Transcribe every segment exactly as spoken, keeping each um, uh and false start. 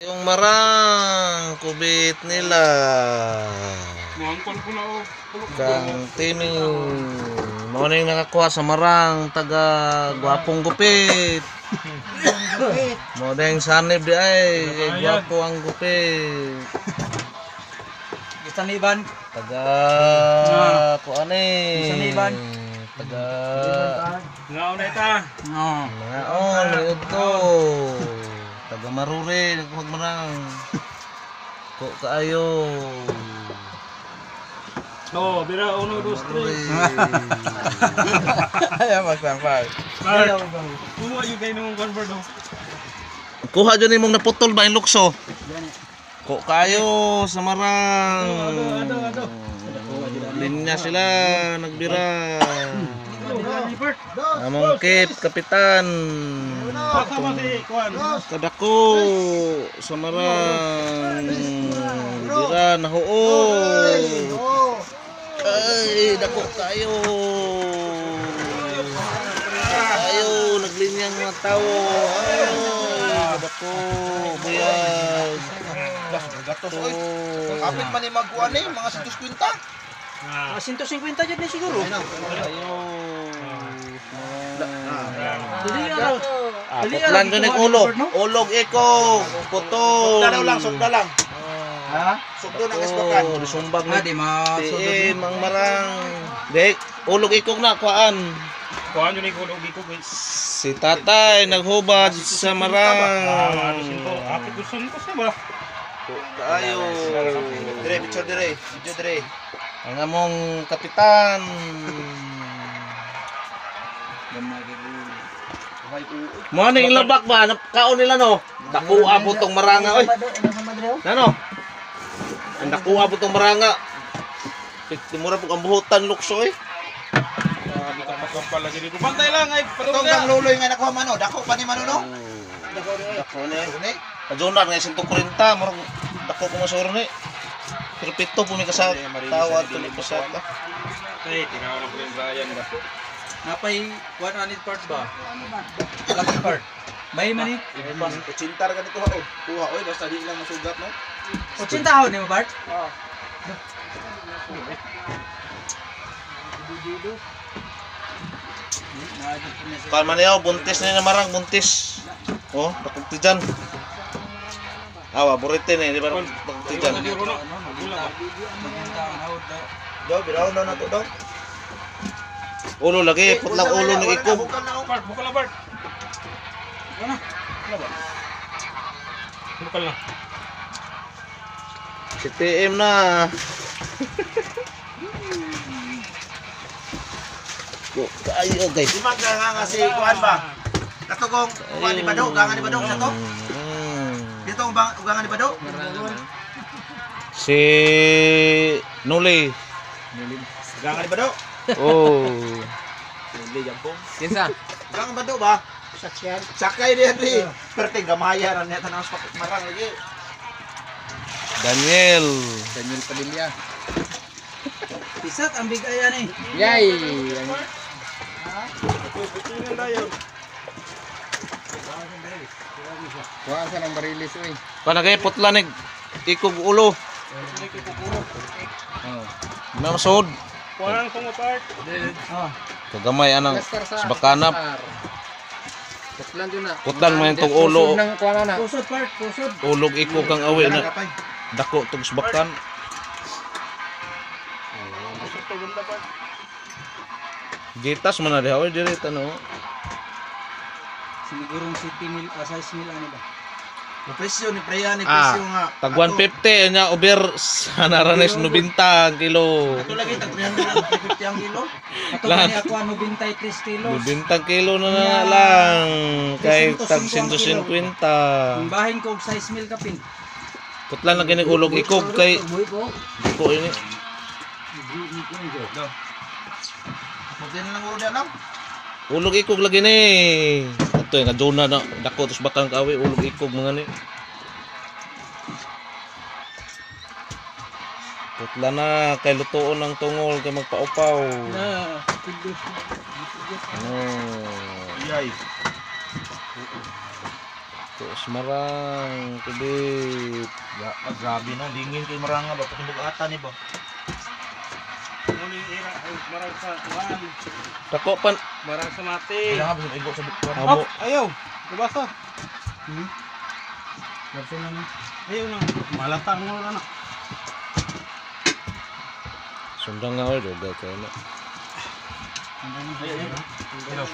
Yung marang kubit nila. Kang tining mo na yung nakakuha sa marang taga gwapong gupit. Mo na yung sanib di ay gwapo ang gupit. Saniban Taga kuan eh. Saniban. Taga Ngaon na ita. no Ngaon liud ko. Taga Maruri nagkuhag marang. Ko kaayo. No, bira uno dos tres. ay magsampay Kuha yung kayo nung convert no. Kuha dyan imong naputol ba yung lukso? Ko kayo sa marang. Ado, ado, ado. Linya sila nagbira. Among kip kapitan. Kasama si Kuan. Kadako sa marang. Bira nahuod. Ay, dako kayo. Kayo naglinyang mga tao. Ay, dako buyag. gatos oy kapit man ni magkuan eh mga one hundred fifty Ah, one hundred fifty jud ni siguro Ayo. dili araw Ah, putlan ko ng ulog. Ulog iko. Putol. sugda lang sugda lang ha sugdo nang isbakan Oh, disumbag ah na. di ma Eh, mang marang. Dek, ulog ikog na kuan. kuan yun ikaw lugi ko guys. Si tatay naghubad sa Ah, marang. adusin ko. Apit gusto ko sa ba? Kayo. dire picture dire video dire Ang among kapitan. Mo ano yung labak ba? Kaon nila no? Dakuha po tong maranga oy. Ano? Ang dakuha po tong maranga. Timura po ang buhutan lukso eh. Grabe ka pagkampal lagi dito. Bantay lang ay Katong patong kang na. luloy nga nakuha man no dako pa ni man no Dako ni. ni Kajonar nga isang forty murag dako ko masuro ni. Pero pito po may kasat tawad tuloy ko sa ta. Ay, tinawa ko yung Brian ba. napay one hundred part ba lucky part may mani Cintar ka dito ha. Kuha oy basta di lang masugat no. eighty tahon ni mo Bart Kan man yaw buntis na na marang buntis. Oh, bakit diyan? Awa, burite ni, di ba? Bakit diyan? Di runo. Gula ba? daw biraw na nato daw Ulo lagi, putlang ulo ng ikob. Bart, bukal na Bart. Ano? Ano ba? Bukal na. Si T M na. Ko kayo guys. di man nga nga si kuan ba kato kong kuan ni Bado gangan ni Bado sa to Mm. dito ang bang- ugangan ni Bado Si Nuli. ugangan ni Bado Oh. kinsa ugangan Bado ba sakyan sakay di adri perte gamaya ra niya tanang marang lagi Daniel. Daniel Padilla. pisat ang bigayan ni Yay. Kuha sa ng barilis oy. Kanagay putlanig ikog ulo. Oh. Masud. Kuan ko mo Bart. oh Kagamay anang sa bakanap. Putlan din na. Putlan mo yung tong ulo. Pusod ng kuha na. pusod part pusod Ulog ikog kang awi na. Dako tong subakan. Gitas man na diha oy diri tano. sigurong city mil pa size mil ano ba na presyo ni Preya ni Ah, presyo nga tag one fifty nya over sa naranes ninety ang kilo. ato lagi tag three fifty ang kilo ato Lahat. pa ni ako ano twenty-three kilos ninety kilo na na lang kay tag one fifty. ang bahin ko og size mil kapin Putlan lang gini ulog ikob kay buhi ko ko ini. puti na lang ulo lang Ulog ikog lagi ni. Ato nga zona na dako tos bakang kawi ulog ikog mga ni. Putla na kay lutuon ng tungol kay magpaupaw. na Ano? yay Dako Semarang kubit. Ya, ah, grabe no, dingin kay maranga ba patindog ata ni ba. Muling ira ay marang sa kuan. Dako pan Marang sa mati. Kailangan ba sa igo sa bituan. amo. Oh, ayaw. Kabasa. Hmm. Kasi lang. Ayaw na. Malata mo na na. Sundang nga oy dugay kay na. Ayaw.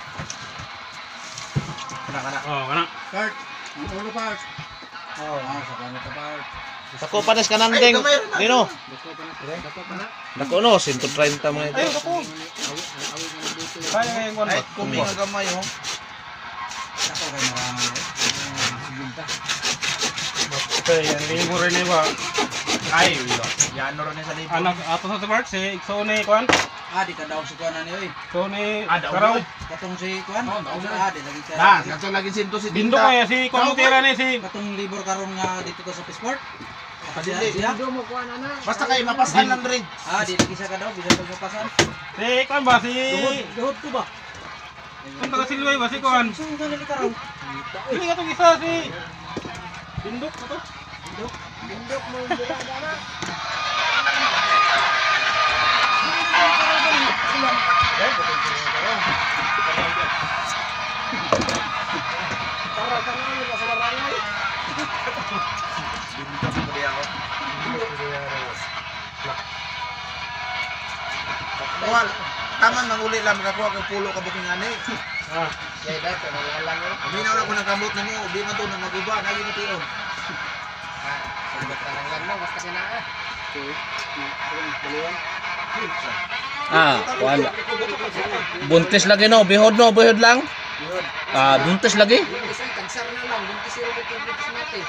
Kana kana. Oh, kana. Part. Ang ulo part. Oh, ah, sa kanila ka part. Dako panes kanandeng. Ay, gamay rin na. Dino. Dapat pa na. Dako no one thirty mga Ayaw ito. ako. Kaya ngayon kuan Ay, ba? kumi nga gamay oh. Ako kay marami eh. Sigunta. Okay, ang linggo rin eh ba? Ay, ulo. Yan no rin sa libo. Anak ato sa Mark si Sony kuan. Ah, di ka daw si kuan ani oy. Sony Ah, daw Karaw. oy. Katong si kuan. Ah, di lagi ka. Na, nato lagi sinto si Bindo Tinta. kaya si kuan mo tira ni si Katong libor karon nga dito to sa Pisport. Kadili. Siya. Basta kay mapasan lang rin. Ah, di lagi siya ka daw bisa pagpapasan. si kuan ba si Duhod, duhod ko ba? kung taga Silway ba si kuan? Saan ka nili karon? Hindi ka to isa si Bindok na to. Bindok mo burada na. Wal, taman manguli lang makakuha kang pulo ka booking ani. Ah, Kaya dapat nalalang mo. Aminaw na ko ng kamot nimo, di man to na maguba, nagi mo tiyon. Ah, sabat ka lang lang mo basta kana ah. Ah, wala. Buntis lagi no, bihod no, bihod lang. Yun. Ah, buntis lagi. Buntis ay kansar na lang, buntis yung buntis natin.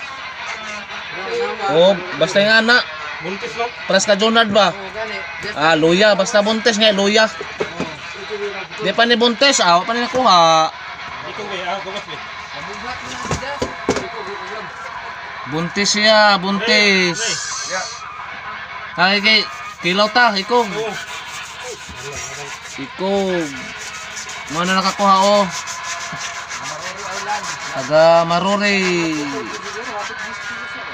Oh, basta nga anak. buntis lang. Paras ka Jonard ba? Oh, gani. Just Ah, luya, basta buntis nga luya. Di pa ni buntis, ah, wa pa ni nakuha. Ikaw ba ah gabas ni. Nabughat mo na siya. Ikaw gugulam. Buntis siya, buntis. Ya. Kaya kay kilaw ta, ikaw. Oh. Ikaw. Mo na nakakuha oh. Maroro Island. Taga Maruri. Siguro hapit bis kilos na ba?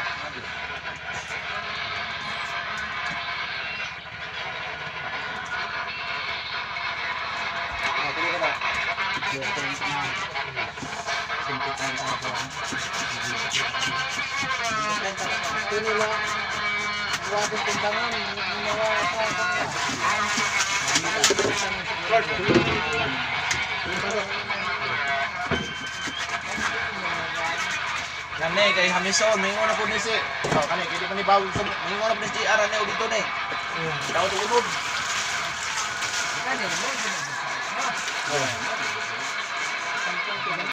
Ah, pili ka ba? Simpitan ka na po. Simpitan ka na. Gusto nila huwagin timbangan. Ginawa sa Kani kay Hamison, mingo na po ni si. Oh, kani kay di pa ni bawal sa mingo na po ni si Aran ni dito ni. Daw to unod. Kani mo.